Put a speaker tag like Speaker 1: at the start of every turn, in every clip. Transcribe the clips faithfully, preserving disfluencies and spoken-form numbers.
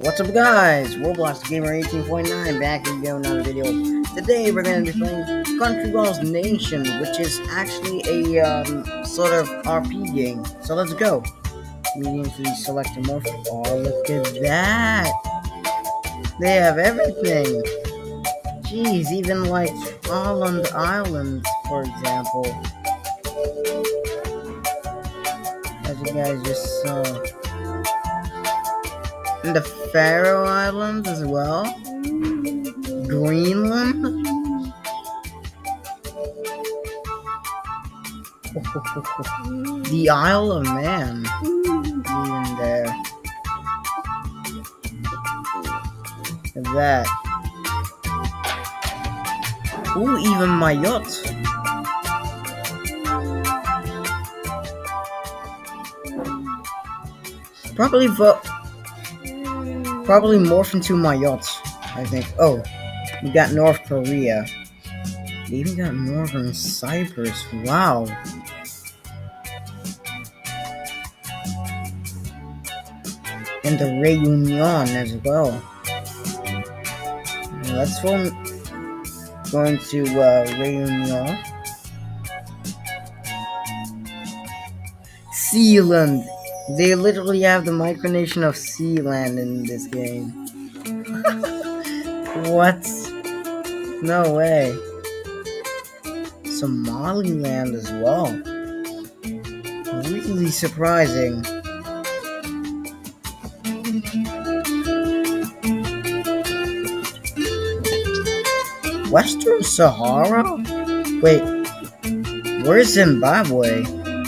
Speaker 1: What's up guys, Roblox Gamer eighteen point nine back again with another video. Today we're going to be playing Countryballs Nation, which is actually a um, sort of R P game. So let's go. Immediately select a morph. Oh, look at that. They have everything. Jeez, even like Island Islands, for example. As you guys just saw. And the Faroe Islands as well. Greenland. The Isle of Man. Even there. Look at that. Ooh, even my yacht. Probably vote. Probably morph into my yachts, I think. Oh, we got North Korea. They even got Northern Cyprus. Wow. And the Reunion as well. Let's go, go into uh, Reunion. Sealand. They literally have the micronation of Sealand in this game. What? No way. Somaliland as well. Really surprising. Western Sahara? Wait, where's Zimbabwe?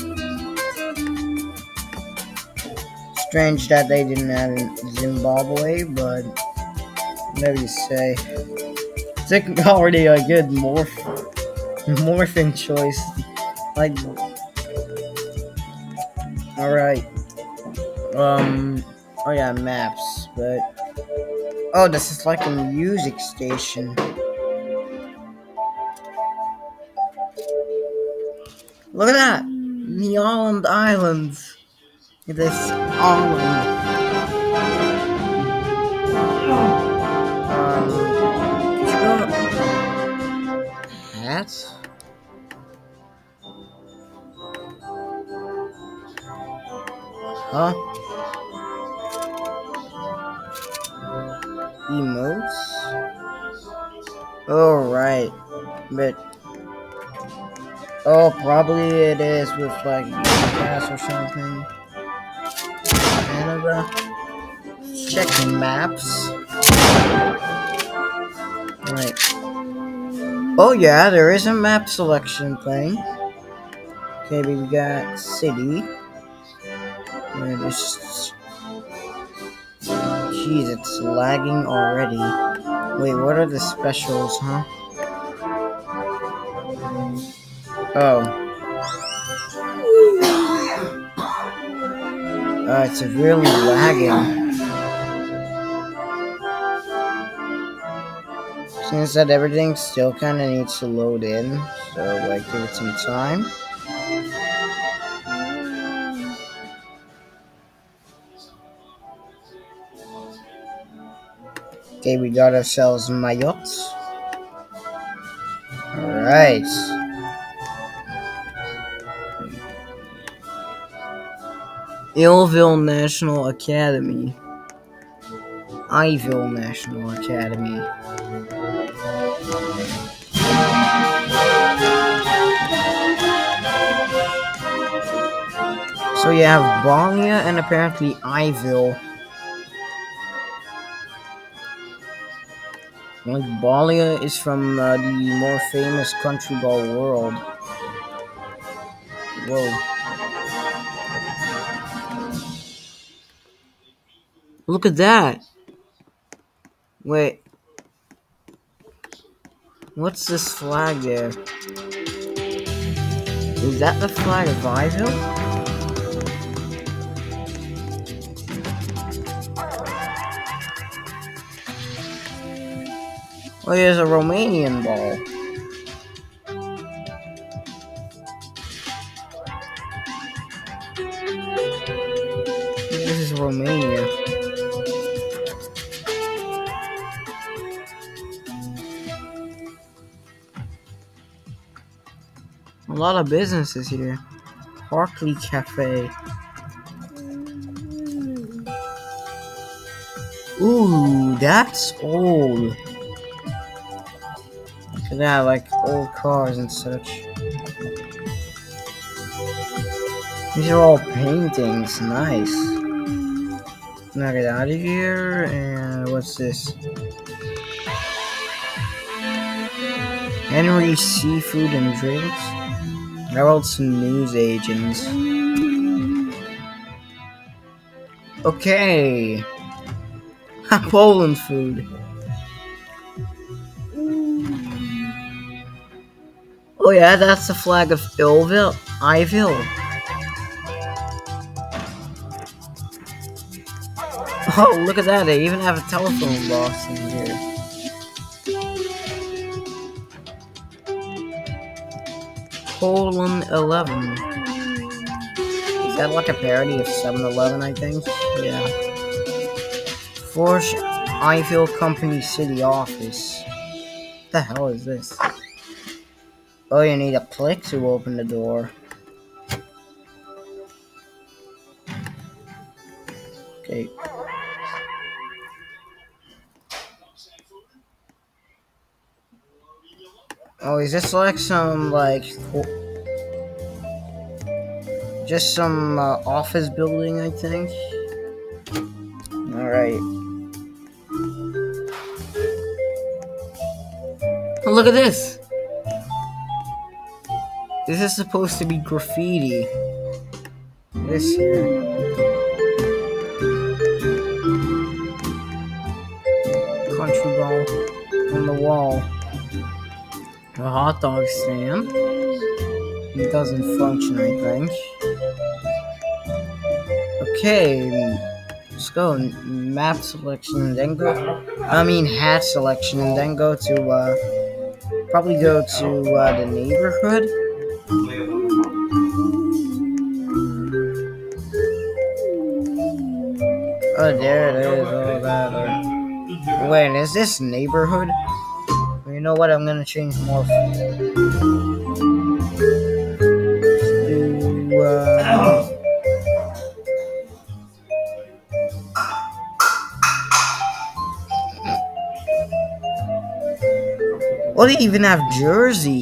Speaker 1: Strange that they didn't have in Zimbabwe, but whatever you say. It's already a good morph morphing choice. Like, alright. Um, oh yeah, maps, but oh, this is like a music station. Look at that! The Island Islands. This island. Um, hat? Huh? Emotes? Oh, right. But oh, probably it is with like gas or something. Canada. Checking maps. Right. Oh yeah, there is a map selection thing. Okay, we got city. And just jeez, it's lagging already. Wait, what are the specials, huh? Oh. Uh, it's really lagging. Seems that everything still kind of needs to load in, so like give it some time. Okay, we got ourselves Mayotte. Alright. Illville National Academy. Iville National Academy. So you have Balia and apparently Iville. Like Balia is from uh, the more famous country ball world. Whoa. Look at that! Wait. What's this flag there? Is that the flag of Iville? Oh, there's a Romanian ball. This is Romania. lot of businesses here. Hartley Cafe. Ooh, that's old. Look at that, like old cars and such. These are all paintings, nice. Now get out of here, and what's this? Henry Seafood and Drinks. Herald's News Agents. Okay. Poland food. Oh yeah, that's the flag of Illville. Iville. Oh, look at that. They even have a telephone box in here. Poland eleven. Is that like a parody of seven eleven, I think? Yeah. Forge Iville Company City Office. What the hell is this? Oh, you need a click to open the door. Okay. Oh, is this like some, like, just some uh, office building, I think? Alright. Oh, look at this! This is supposed to be graffiti. This here. Country ball on the wall. A hot dog stand. It doesn't function, I think. Okay, let's go map selection and then go. I mean hat selection and then go to. Uh, probably go to uh, the neighborhood. Oh, there it is. Oh, that. Uh, wait, is this neighborhood? You know what? I'm gonna change more. To, uh, oh, they even have Jersey.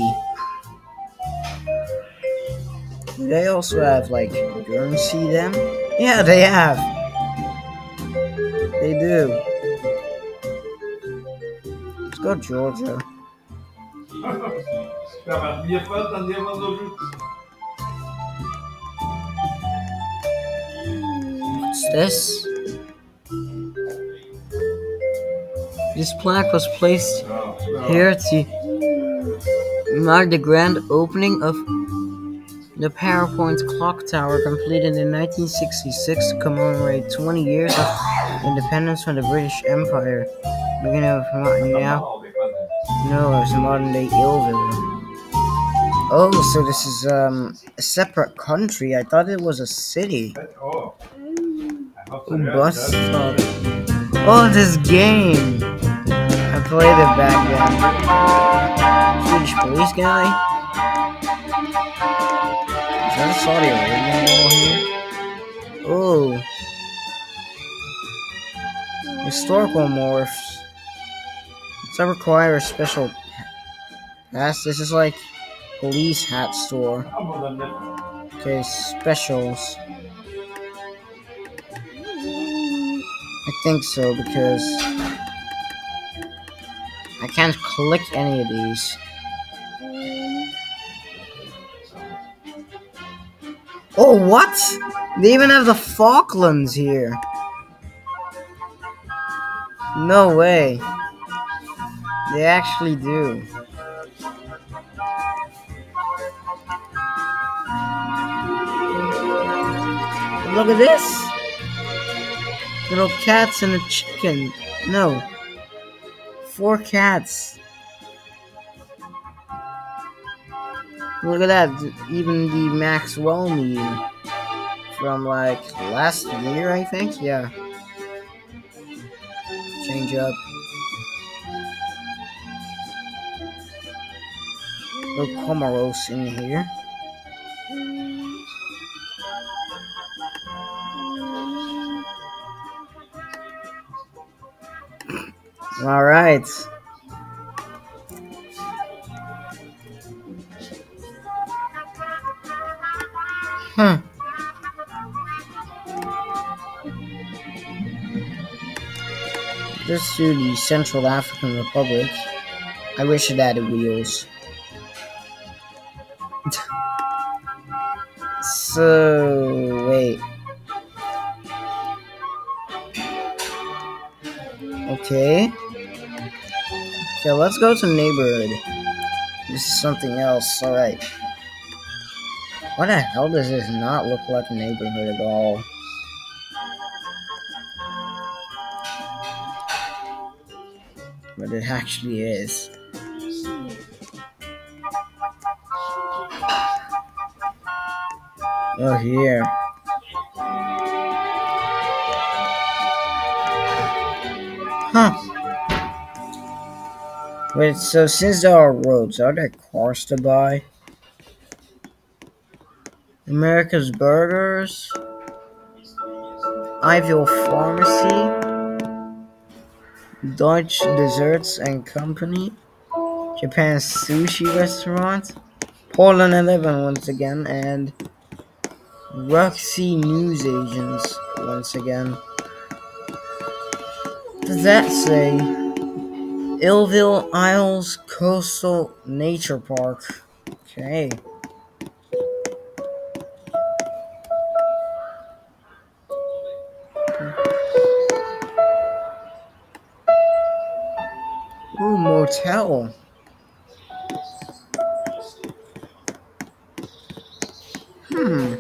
Speaker 1: Do they also have like Guernsey then? Yeah, they have. They do. Let's go Georgia. What's this? This plaque was placed here to mark the grand opening of the PowerPoint clock tower, completed in nineteen sixty-six, to commemorate twenty years of independence from the British Empire. Beginning of now, no, it's modern day Illville. Oh, so this is um a separate country. I thought it was a city. Oh, bus stop. Oh, this game. I played it back then. Swedish police guy. Is that a Saudi Arabian ball here? Oh. Historical morphs. Does that require a special pass? This is like police hat store. Okay, specials. I think so because I can't click any of these. Oh, what? They even have the Falklands here. No way. They actually do. Look at this. Little cats and a chicken. No. Four cats. Look at that. Even the Maxwell meeting from like last year, I think. Yeah. Change up. Little Comoros in here. All right. Huh. Just to the Central African Republic. I wish it had wheels. So wait. Okay. Okay, let's go to neighborhood. This is something else. Alright. Why the hell does this not look like a neighborhood at all? But it actually is. Oh, here. Huh. Wait, so since there are roads, are there cars to buy? America's Burgers? Iville Pharmacy? Deutsche Desserts and Company? Japan's Sushi Restaurant? Portland eleven once again, and Roxy News Agents once again. What does that say? Illville Isles Coastal Nature Park. Okay. Ooh, motel. Hmm.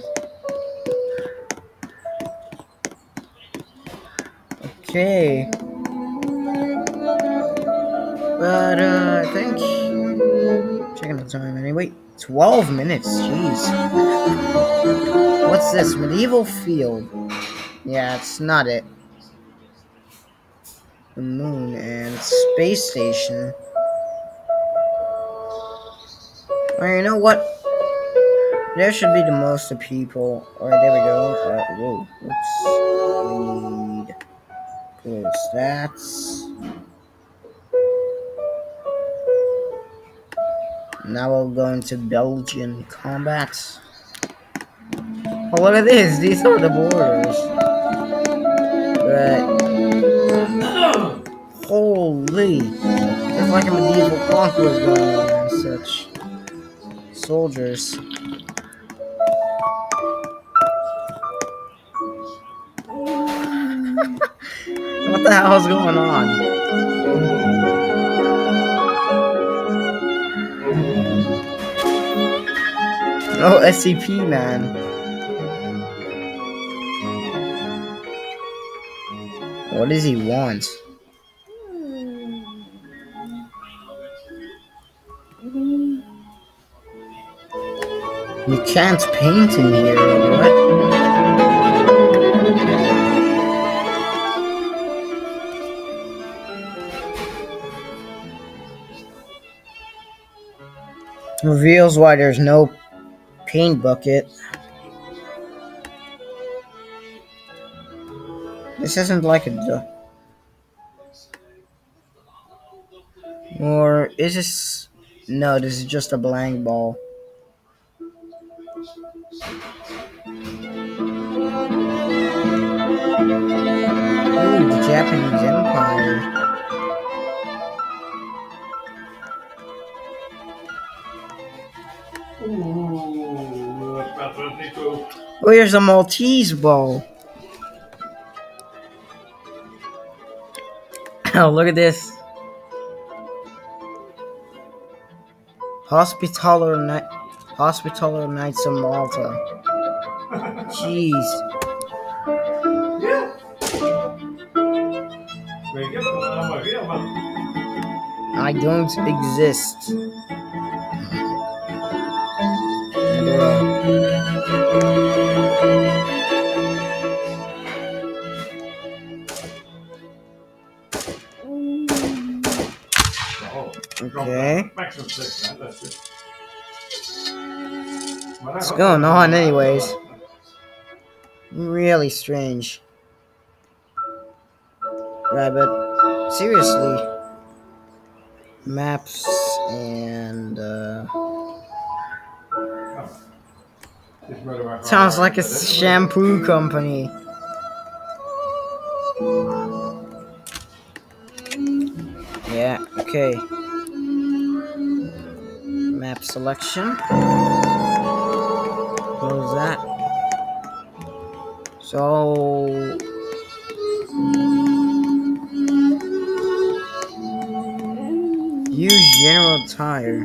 Speaker 1: Okay. But, uh, I think... Checking the time anyway. twelve minutes, jeez. What's this? Medieval Field. Yeah, it's not it. The moon and space station. Well, you know what? There should be the most of people. Alright, there we go. Uh, whoa. Oops. Read. Cool stats. Now we'll go into Belgian combat. Oh, look at this. These are the borders. But holy. It's like a medieval conquest going on and such. Soldiers. What the hell is going on? Oh, S C P, man. What does he want? You can't paint in here, what? Reveals why there's no paint bucket. This isn't like a duck. Or is this... No, this is just a blank ball. Ooh, the Japanese Empire. Oh, here's a Maltese ball. Oh, look at this. Hospitaller Night, Hospitaller Knights of Malta. Jeez. I don't exist. Okay. What's going on anyways? Really strange. Rabbit. Seriously. Maps and uh sounds like a shampoo company. Yeah, okay. Map selection. Close that. So use general tire.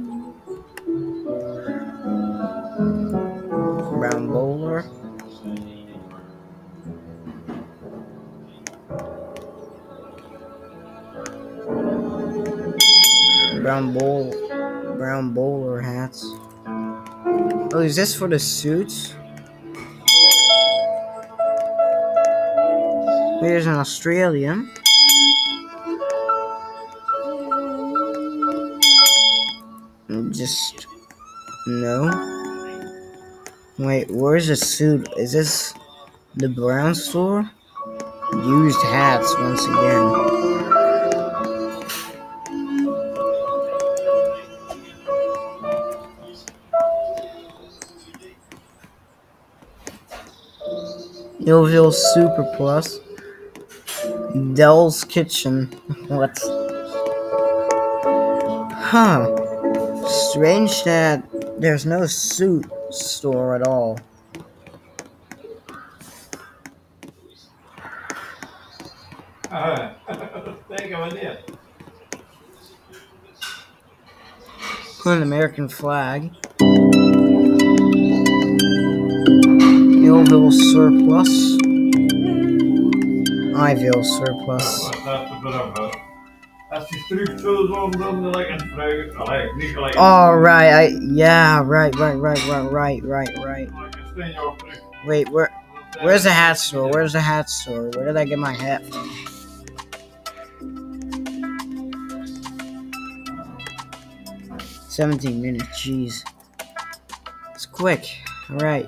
Speaker 1: Brown bowler. Brown bowl brown bowler hats. Oh, is this for the suits? Here's an Australian. Just no. Wait, where's the suit? Is this the brown store? Used hats once again. Millville Super Plus. Dell's Kitchen. What? Huh. Strange that there's no suit store at all. An American flag. Millville Surplus. Iville Surplus. Oh right, I yeah, right, right, right, right, right, right, right. Wait, where where's the hat store? Where's the hat store? Where did I get my hat from? Seventeen minutes, jeez. It's quick. Alright.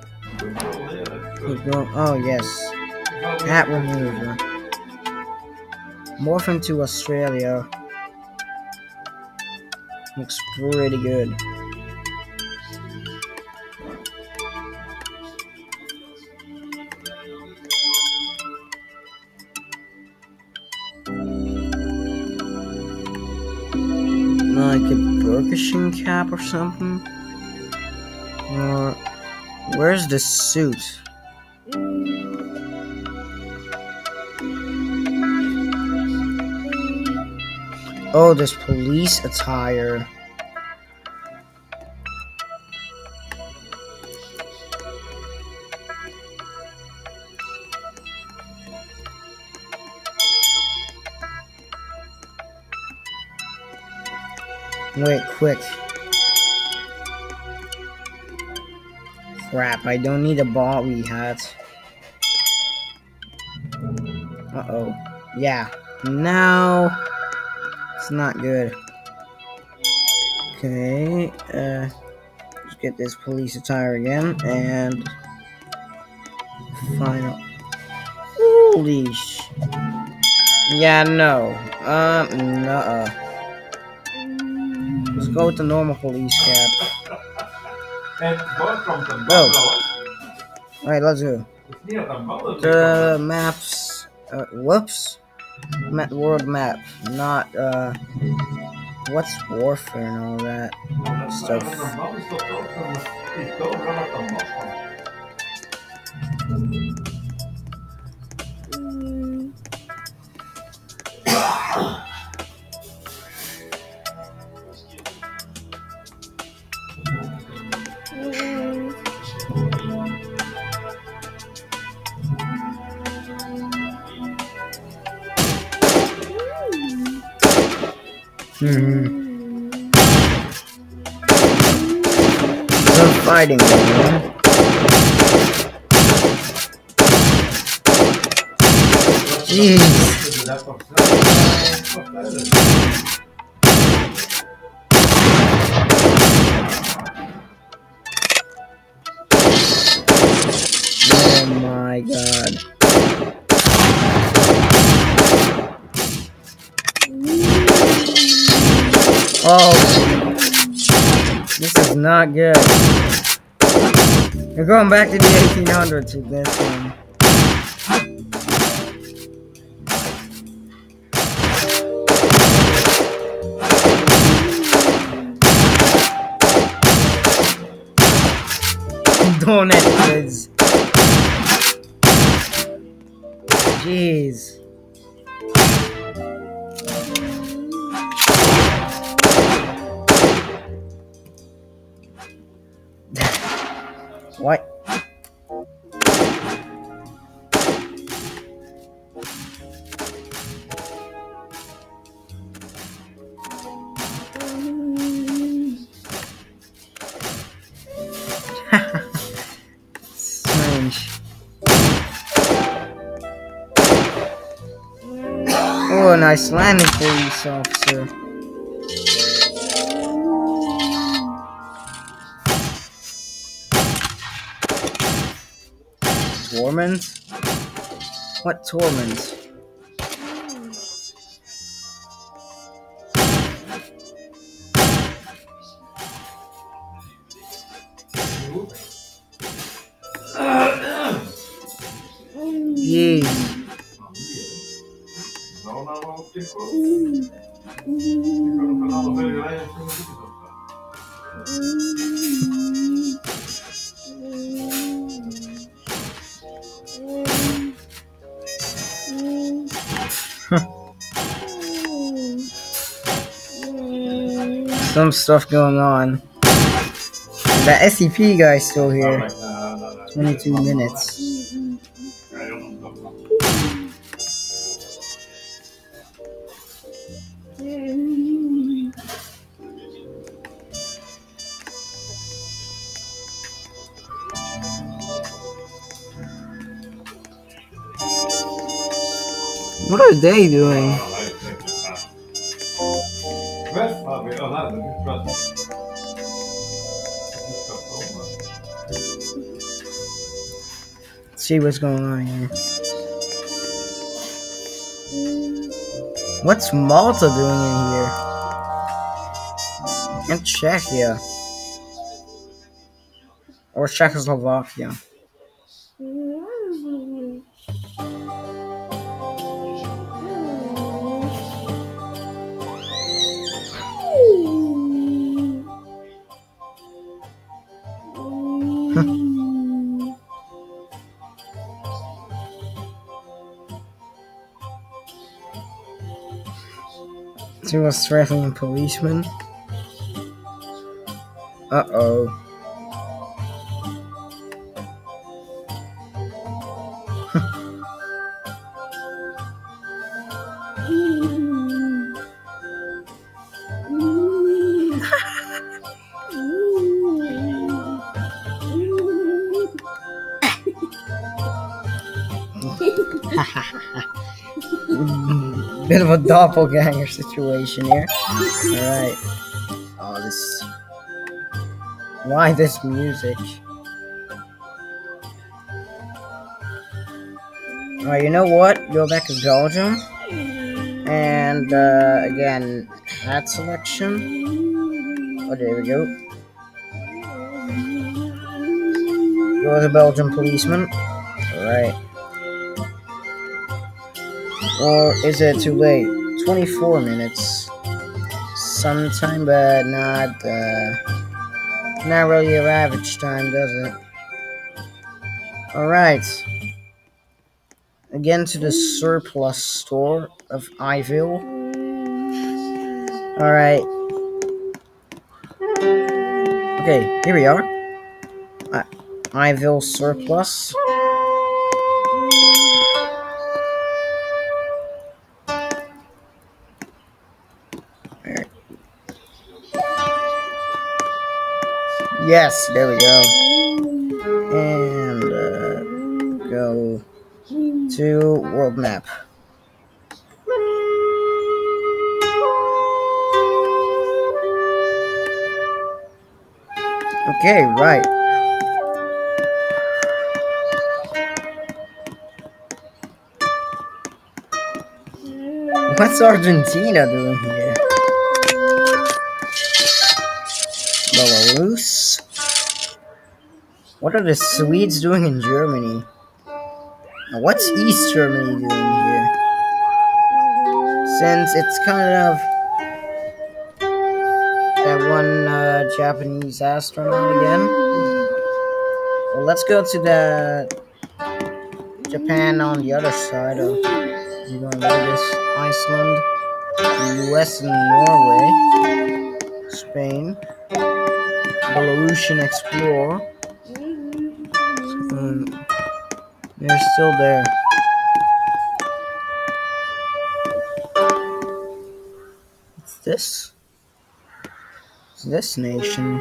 Speaker 1: Oh yes. Hat remover. Morph into Australia. Looks pretty good. Like a Burkishin cap or something? Or where's the suit? Oh, there's police attire. Wait, quick. Crap, I don't need a Bowie hat. Uh-oh. Yeah. Now it's not good. Okay, uh let's get this police attire again and final. Holy sh Yeah, no. Um uh Let's go with the normal police cap. Go. Alright, let's go. The maps. Uh, whoops. Map, world map. Not, uh. What's warfare and all that stuff? Hmm. Some fighting going on. Jeez. Oh my god. Oh, this is not good. We're going back to the eighteen hundreds with this one. Donut quiz. Jeez. What? Strange. Oh, a nice landing, police officer. Torment? What torment? Jeez. Some stuff going on. That S C P guy's still here. twenty-two minutes. What are they doing? Let's see what's going on here. What's Malta doing in here? And Czechia. Or Czechoslovakia. Two Australian policemen. Uh-oh. Bit of a doppelganger situation here. Alright. Oh, this... Why this music? Alright, you know what? Go back to Belgium. And, uh, again, hat selection. Oh, there we go. Go to Belgian policeman. Alright. Or is it too late? twenty-four minutes. Sometime, but not, uh, not really a average time, does it? Alright. Again to the surplus store of Iville. Alright. Okay, here we are. Uh, Iville surplus. Yes, there we go. And uh, go to world map. Okay, right. What's Argentina doing here? What are the Swedes doing in Germany? Now, what's East Germany doing here? Since it's kind of that one uh, Japanese astronaut again. Well, let's go to the Japan on the other side of. We're going to this Iceland, the U S and Norway, Spain, Belarusian explorer. Um, they're still there. What's this? What's this nation?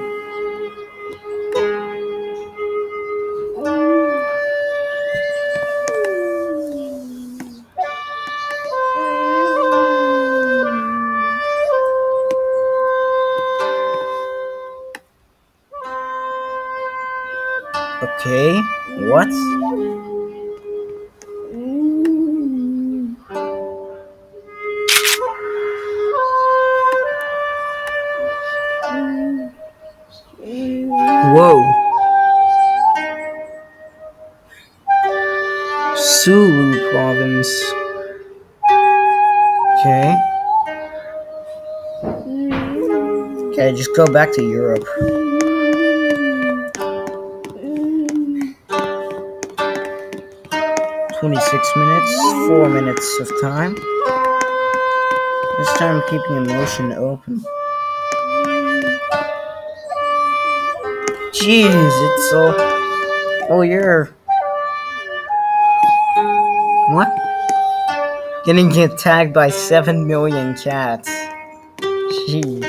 Speaker 1: Okay, what? Whoa. Sulu province. Okay. Okay, just go back to Europe. twenty-six minutes, four minutes of time. This time I'm keeping emotion open. Jeez, it's so... Oh, you're... What? Getting attacked by seven million cats. Jeez.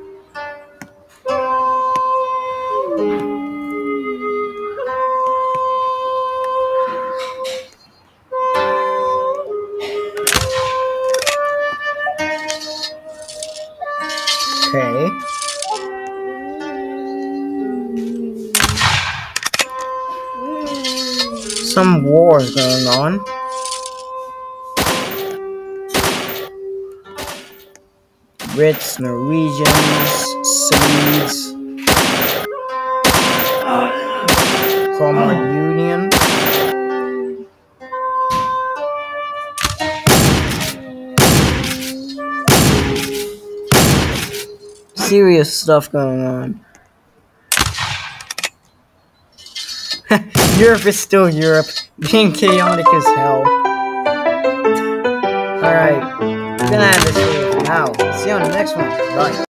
Speaker 1: Okay. Some war is going on. Brits, Norwegians, Swedes, Common Union. Serious stuff going on. Europe is still Europe, being chaotic as hell. Alright, gonna end this video for now. See you on the next one. Bye.